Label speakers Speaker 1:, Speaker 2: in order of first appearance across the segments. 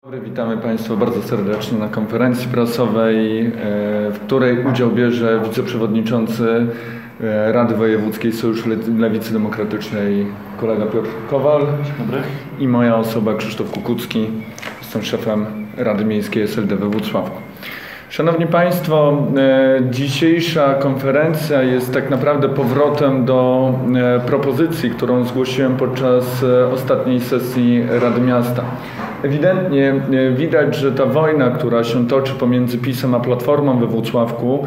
Speaker 1: Dobry, witamy Państwa bardzo serdecznie na konferencji prasowej, w której udział bierze wiceprzewodniczący Rady Wojewódzkiej Sojuszu Lewicy Demokratycznej kolega Piotr Kowal.
Speaker 2: Dobry.
Speaker 1: I moja osoba Krzysztof Kukucki. Jestem szefem Rady Miejskiej SLD we Włocławku. Szanowni Państwo, dzisiejsza konferencja jest tak naprawdę powrotem do propozycji, którą zgłosiłem podczas ostatniej sesji Rady Miasta. Ewidentnie widać, że ta wojna, która się toczy pomiędzy PiS-em a Platformą we Włocławku,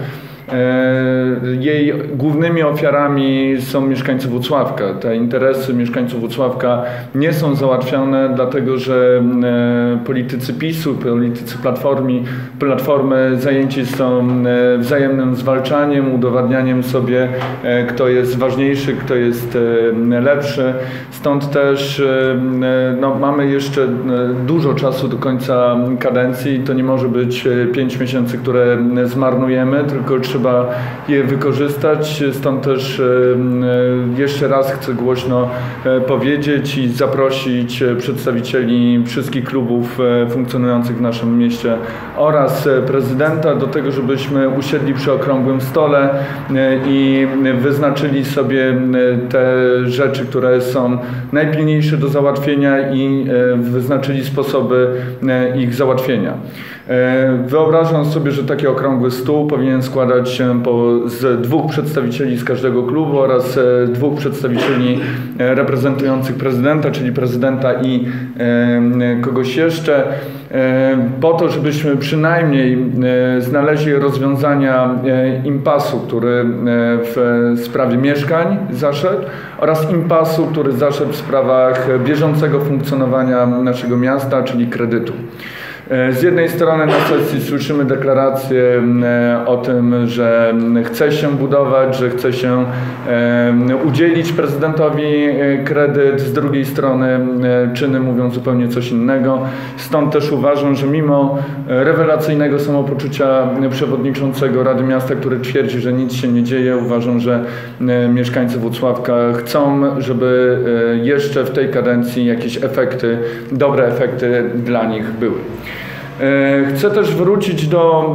Speaker 1: jej głównymi ofiarami są mieszkańcy Włocławka. Te interesy mieszkańców Włocławka nie są załatwione, dlatego że politycy PiS-u, politycy Platformy zajęci są wzajemnym zwalczaniem, udowadnianiem sobie, kto jest ważniejszy, kto jest lepszy. Stąd też mamy jeszcze dużo czasu do końca kadencji. To nie może być 5 miesięcy, które zmarnujemy, tylko trzeba je wykorzystać. Stąd też jeszcze raz chcę głośno powiedzieć i zaprosić przedstawicieli wszystkich klubów funkcjonujących w naszym mieście oraz prezydenta do tego, żebyśmy usiedli przy okrągłym stole i wyznaczyli sobie te rzeczy, które są najpilniejsze do załatwienia i wyznaczyli sposoby ich załatwienia. Wyobrażam sobie, że taki okrągły stół powinien składać się z 2 przedstawicieli z każdego klubu oraz 2 przedstawicieli reprezentujących prezydenta, czyli prezydenta i kogoś jeszcze, po to, żebyśmy przynajmniej znaleźli rozwiązania impasu, który w sprawie mieszkań zaszedł, oraz impasu, który zaszedł w sprawach bieżącego funkcjonowania naszego miasta, czyli kredytu. Z jednej strony na sesji słyszymy deklaracje o tym, że chce się budować, że chce się udzielić prezydentowi kredyt, z drugiej strony czyny mówią zupełnie coś innego. Stąd też uważam, że mimo rewelacyjnego samopoczucia przewodniczącego Rady Miasta, który twierdzi, że nic się nie dzieje, uważam, że mieszkańcy Włocławka chcą, żeby jeszcze w tej kadencji jakieś efekty, dobre efekty dla nich były. Chcę też wrócić do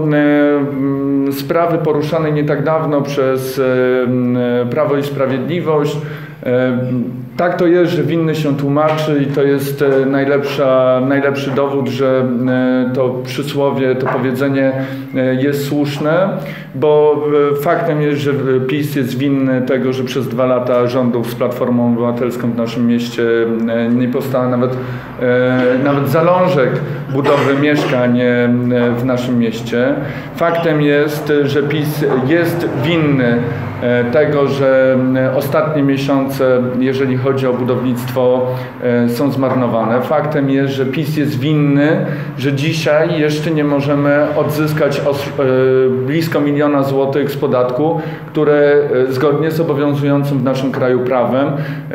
Speaker 1: sprawy poruszanej nie tak dawno przez Prawo i Sprawiedliwość. Tak to jest, że winny się tłumaczy i to jest najlepszy dowód, że to przysłowie, to powiedzenie jest słuszne, bo faktem jest, że PiS jest winny tego, że przez 2 lata rządów z Platformą Obywatelską w naszym mieście nie powstał nawet zalążek budowy mieszkań w naszym mieście. Faktem jest, że PiS jest winny tego, że ostatnie miesiące, jeżeli chodzi o budownictwo, są zmarnowane. Faktem jest, że PiS jest winny, że dzisiaj jeszcze nie możemy odzyskać blisko 1 000 000 złotych z podatku, które zgodnie z obowiązującym w naszym kraju prawem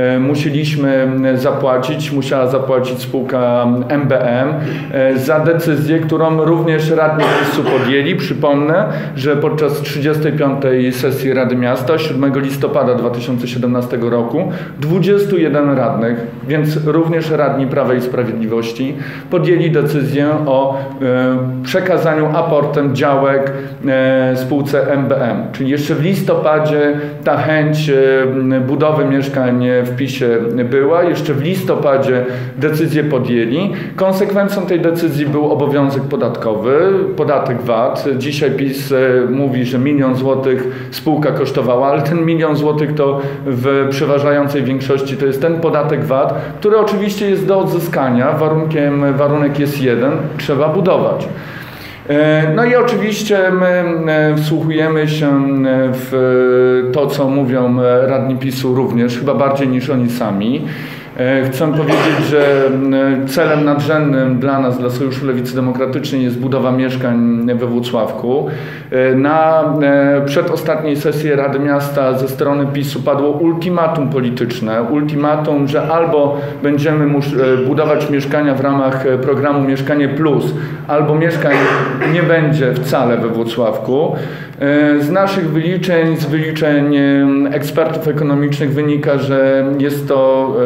Speaker 1: musiała zapłacić spółka MBM za decyzję, którą również radni PiS-u podjęli. Przypomnę, że podczas 35. sesji Rady Miasta 7 listopada 2017 roku 21 radnych, więc również radni Prawa i Sprawiedliwości, podjęli decyzję o przekazaniu aportem działek spółce MBM. Czyli jeszcze w listopadzie ta chęć budowy mieszkań w PiS-ie była. Jeszcze w listopadzie decyzję podjęli. Konsekwencją tej decyzji był obowiązek podatkowy, podatek VAT. Dzisiaj PiS mówi, że 1 000 000 złotych spółka kosztowała, ale ten 1 000 000 złotych to w przeważającej większości to jest ten podatek VAT, który oczywiście jest do odzyskania. Warunek jest jeden, trzeba budować. No i oczywiście my wsłuchujemy się w to, co mówią radni PiS-u również, chyba bardziej niż oni sami. Chcę powiedzieć, że celem nadrzędnym dla nas, dla Sojuszu Lewicy Demokratycznej jest budowa mieszkań we Włocławku. Na przedostatniej sesji Rady Miasta ze strony PiS-u padło ultimatum polityczne. Ultimatum, że albo będziemy budować mieszkania w ramach programu Mieszkanie Plus, albo mieszkań nie będzie wcale we Włocławku. Z naszych wyliczeń, z wyliczeń ekspertów ekonomicznych wynika, że jest to budowa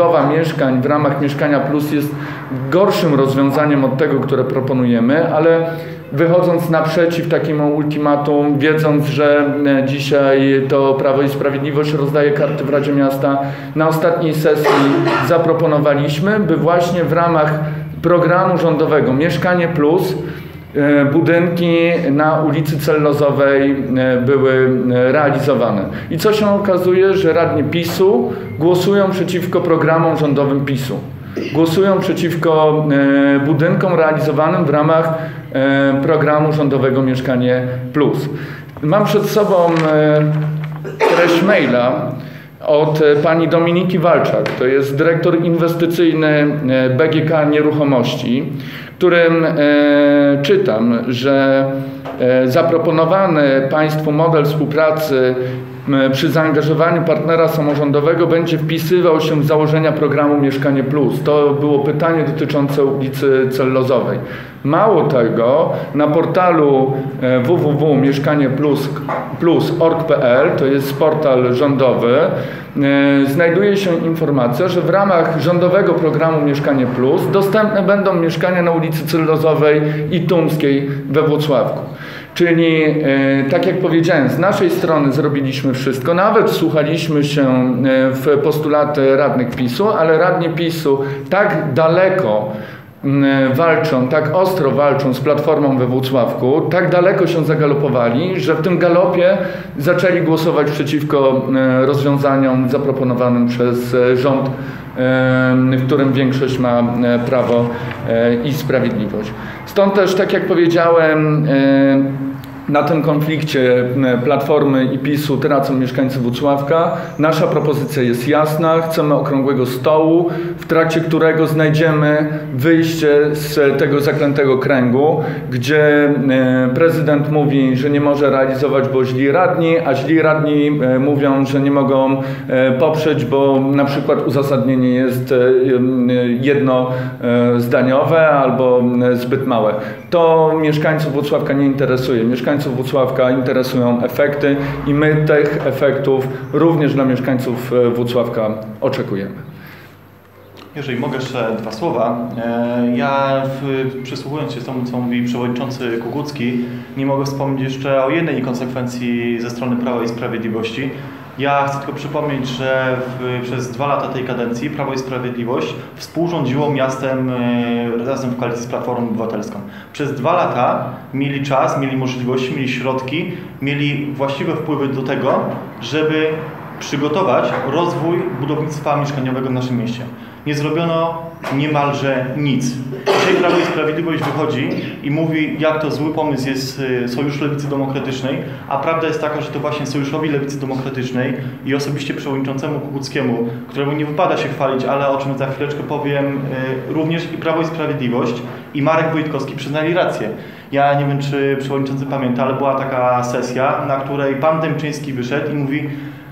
Speaker 1: budowa mieszkań w ramach Mieszkania Plus jest gorszym rozwiązaniem od tego, które proponujemy, ale wychodząc naprzeciw takiemu ultimatum, wiedząc, że dzisiaj to Prawo i Sprawiedliwość rozdaje karty w Radzie Miasta, na ostatniej sesji zaproponowaliśmy, by właśnie w ramach programu rządowego Mieszkanie Plus budynki na ulicy Cellozowej były realizowane. I co się okazuje, że radni PiS-u głosują przeciwko programom rządowym PiS-u. Głosują przeciwko budynkom realizowanym w ramach programu rządowego Mieszkanie Plus. Mam przed sobą treść maila od pani Dominiki Walczak, to jest dyrektor inwestycyjny BGK Nieruchomości, w którym czytam, że zaproponowany państwu model współpracy przy zaangażowaniu partnera samorządowego będzie wpisywał się w założenia programu Mieszkanie Plus. To było pytanie dotyczące ulicy Cellozowej. Mało tego, na portalu www.mieszkanieplus.org.pl, to jest portal rządowy, znajduje się informacja, że w ramach rządowego programu Mieszkanie Plus dostępne będą mieszkania na ulicy Cellozowej i Tumskiej we Włocławku. Czyli, tak jak powiedziałem, z naszej strony zrobiliśmy wszystko, nawet wsłuchaliśmy się w postulaty radnych PiS-u, ale radni PiS-u tak daleko walczą, tak ostro walczą z Platformą we Włocławku, tak daleko się zagalopowali, że w tym galopie zaczęli głosować przeciwko rozwiązaniom zaproponowanym przez rząd, w którym większość ma Prawo i Sprawiedliwość. Stąd też, tak jak powiedziałem, na tym konflikcie Platformy i PiS-u tracą mieszkańcy Włocławka. Nasza propozycja jest jasna. Chcemy okrągłego stołu, w trakcie którego znajdziemy wyjście z tego zaklętego kręgu, gdzie prezydent mówi, że nie może realizować, bo źli radni, a źli radni mówią, że nie mogą poprzeć, bo na przykład uzasadnienie jest jednozdaniowe albo zbyt małe. To mieszkańców Włocławka nie interesuje. Mieszkańców Włocławka interesują efekty i my tych efektów również dla mieszkańców Włocławka oczekujemy.
Speaker 2: Jeżeli mogę jeszcze dwa słowa. Ja przysłuchując się temu, co mówi przewodniczący Kukucki, nie mogę wspomnieć jeszcze o jednej niekonsekwencji ze strony Prawa i Sprawiedliwości. Ja chcę tylko przypomnieć, że przez 2 lata tej kadencji Prawo i Sprawiedliwość współrządziło miastem razem w koalicji z Platformą Obywatelską. Przez 2 lata mieli czas, mieli możliwości, mieli środki, mieli właściwe wpływy do tego, żeby przygotować rozwój budownictwa mieszkaniowego w naszym mieście. Nie zrobiono niemalże nic. Dzisiaj Prawo i Sprawiedliwość wychodzi i mówi, jak to zły pomysł jest Sojusz Lewicy Demokratycznej, a prawda jest taka, że to właśnie Sojuszowi Lewicy Demokratycznej i osobiście przewodniczącemu Kukuckiemu, któremu nie wypada się chwalić, ale o czym za chwileczkę powiem, również i Prawo i Sprawiedliwość i Marek Wojtkowski przyznali rację. Ja nie wiem, czy przewodniczący pamięta, ale była taka sesja, na której pan Dębczyński wyszedł i mówi: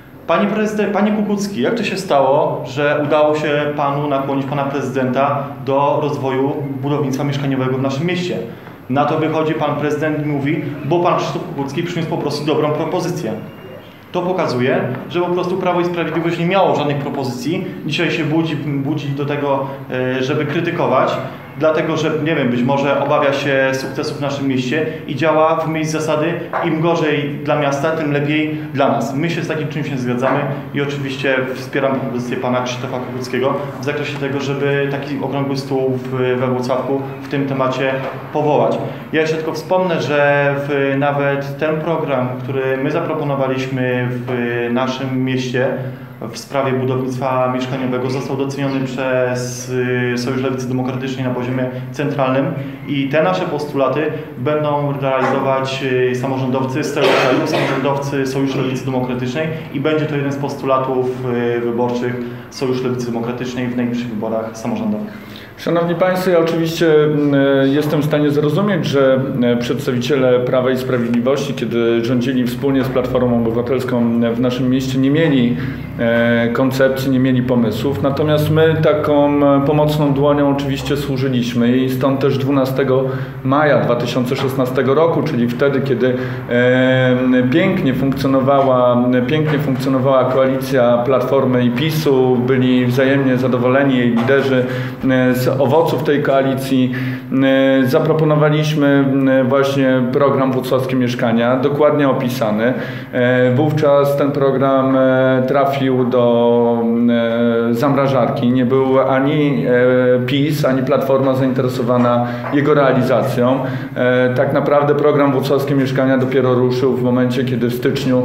Speaker 2: Panie Kukucki, jak to się stało, że udało się panu nakłonić pana prezydenta do rozwoju budownictwa mieszkaniowego w naszym mieście? Na to wychodzi pan prezydent i mówi, bo pan Krzysztof Kukucki przyniósł po prostu dobrą propozycję. To pokazuje, że po prostu Prawo i Sprawiedliwość nie miało żadnych propozycji. Dzisiaj się budzi do tego, żeby krytykować, dlatego że, nie wiem, być może obawia się sukcesów w naszym mieście i działa w myśl zasady im gorzej dla miasta, tym lepiej dla nas. My się z takim czymś nie zgadzamy i oczywiście wspieram propozycję pana Krzysztofa Kukuckiego w zakresie tego, żeby taki okrągły stół we Włocławku w tym temacie powołać. Ja jeszcze tylko wspomnę, że nawet ten program, który my zaproponowaliśmy w naszym mieście w sprawie budownictwa mieszkaniowego, został doceniony przez Sojusz Lewicy Demokratycznej na poziomie centralnym i te nasze postulaty będą realizować samorządowcy z całego kraju, samorządowcy Sojuszu Lewicy Demokratycznej i będzie to jeden z postulatów wyborczych Sojuszu Lewicy Demokratycznej w najbliższych wyborach samorządowych.
Speaker 1: Szanowni Państwo, ja oczywiście jestem w stanie zrozumieć, że przedstawiciele Prawa i Sprawiedliwości, kiedy rządzili wspólnie z Platformą Obywatelską w naszym mieście, nie mieli koncepcji, nie mieli pomysłów. Natomiast my taką pomocną dłonią oczywiście służyliśmy i stąd też 12 maja 2016 roku, czyli wtedy, kiedy pięknie funkcjonowała koalicja Platformy i PiS-u, byli wzajemnie zadowoleni jej liderzy z owoców tej koalicji, zaproponowaliśmy właśnie program Włocławskie Mieszkania, dokładnie opisany. Wówczas ten program trafił do zamrażarki. Nie był ani PiS, ani Platforma zainteresowana jego realizacją. Tak naprawdę program Włocławskie Mieszkania dopiero ruszył w momencie, kiedy w styczniu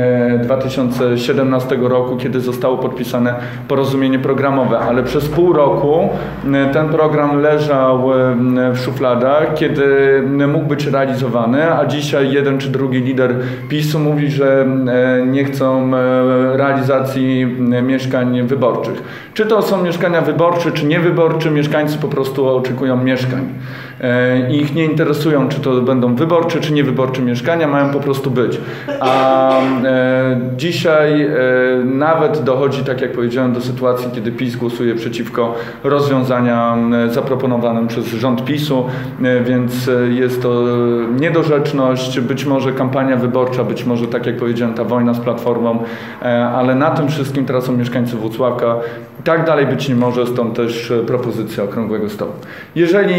Speaker 1: 2017 roku, kiedy zostało podpisane porozumienie programowe, ale przez pół roku ten program leżał w szufladach, kiedy mógł być realizowany, a dzisiaj jeden czy drugi lider PiS-u mówi, że nie chcą realizacji mieszkań wyborczych. Czy to są mieszkania wyborcze, czy niewyborcze, mieszkańcy po prostu oczekują mieszkań. Ich nie interesują, czy to będą wyborcze, czy niewyborcze mieszkania, mają po prostu być. A dzisiaj nawet dochodzi, tak jak powiedziałem, do sytuacji, kiedy PiS głosuje przeciwko rozwiązaniom zaproponowanym przez rząd PiS-u, więc jest to niedorzeczność, być może kampania wyborcza, być może, tak jak powiedziałem, ta wojna z Platformą, ale na tym wszystkim tracą mieszkańcy Włocławka. Tak dalej być nie może, stąd też propozycja okrągłego stołu. Jeżeli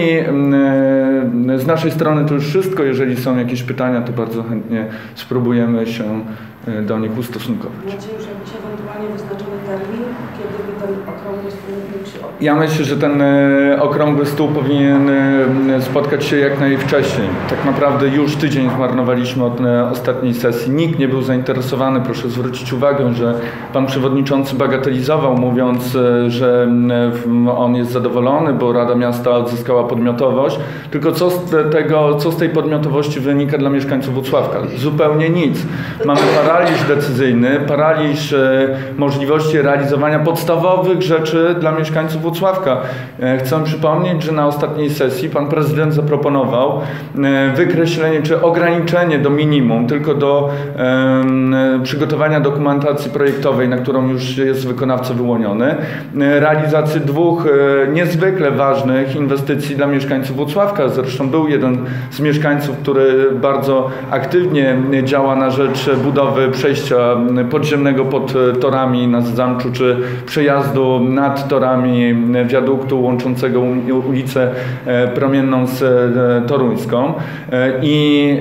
Speaker 1: z naszej strony to już wszystko, jeżeli są jakieś pytania, to bardzo chętnie spróbujemy się do nich ustosunkować.
Speaker 3: Macie już jakiś ewentualnie wyznaczony termin, kiedy by ten okrągły stół mógł się odbyć?
Speaker 1: Ja myślę, że ten okrągły stół powinien spotkać się jak najwcześniej. Tak naprawdę już tydzień zmarnowaliśmy od ostatniej sesji. Nikt nie był zainteresowany. Proszę zwrócić uwagę, że pan przewodniczący bagatelizował, mówiąc, że on jest zadowolony, bo Rada Miasta odzyskała podmiotowość. Tylko co z tej podmiotowości wynika dla mieszkańców Włocławka? Zupełnie nic. Mamy paraliż decyzyjny, paraliż możliwości realizowania podstawowych rzeczy dla mieszkańców Włocławka. Chcę przypomnieć, że na ostatniej sesji pan prezydent zaproponował wykreślenie czy ograniczenie do minimum, tylko do przygotowania dokumentacji projektowej, na którą już jest wykonawca wyłoniony, realizacji dwóch niezwykle ważnych inwestycji dla mieszkańców Włocławka. Zresztą był jeden z mieszkańców, który bardzo aktywnie działa na rzecz budowy przejścia podziemnego pod torami na Zamczu, czy przejazdu nad torami wiaduktu łączącego ulicę Promienną z Toruńską. I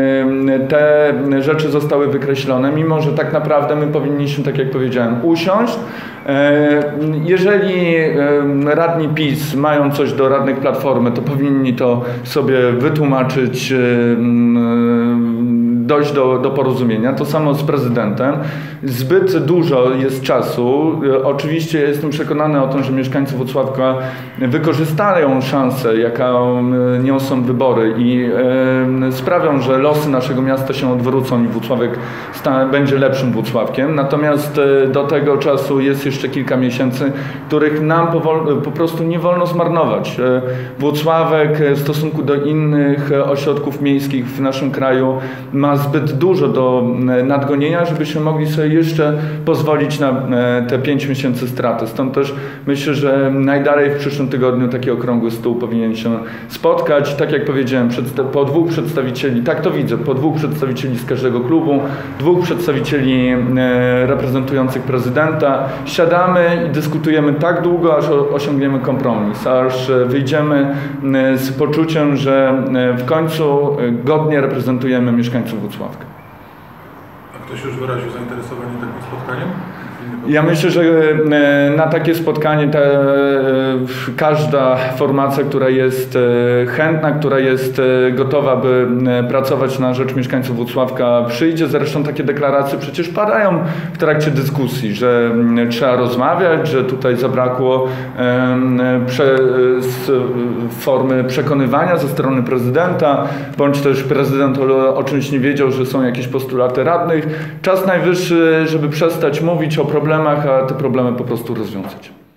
Speaker 1: te rzeczy zostały wykreślone, mimo że tak naprawdę my powinniśmy, tak jak powiedziałem, usiąść. Jeżeli radni PiS mają coś do radnych Platformy, to powinni to sobie wytłumaczyć, dojść do porozumienia. To samo z prezydentem. Zbyt dużo jest czasu. Oczywiście jestem przekonany o tym, że mieszkańcy Włocławka wykorzystają szansę, jaką niosą wybory i sprawią, że losy naszego miasta się odwrócą i Włocławek będzie lepszym Włocławkiem. Natomiast do tego czasu jest jeszcze kilka miesięcy, których nam po prostu nie wolno zmarnować. Włocławek w stosunku do innych ośrodków miejskich w naszym kraju ma zbyt dużo do nadgonienia, żebyśmy mogli sobie jeszcze pozwolić na te 5 miesięcy straty. Stąd też myślę, że najdalej w przyszłym tygodniu taki okrągły stół powinien się spotkać. Tak jak powiedziałem, po dwóch przedstawicieli, tak to widzę, po dwóch przedstawicieli z każdego klubu, dwóch przedstawicieli reprezentujących prezydenta. Siadamy i dyskutujemy tak długo, aż osiągniemy kompromis, aż wyjdziemy z poczuciem, że w końcu godnie reprezentujemy mieszkańców Włocławka.
Speaker 4: A ktoś już wyraził zainteresowanie takim spotkaniem?
Speaker 1: Ja myślę, że na takie spotkanie każda formacja, która jest chętna, która jest gotowa, by pracować na rzecz mieszkańców Włocławka, przyjdzie. Zresztą takie deklaracje przecież padają w trakcie dyskusji, że trzeba rozmawiać, że tutaj zabrakło formy przekonywania ze strony prezydenta, bądź też prezydent o czymś nie wiedział, że są jakieś postulaty radnych. Czas najwyższy, żeby przestać mówić o problemach, a te problemy po prostu rozwiązać.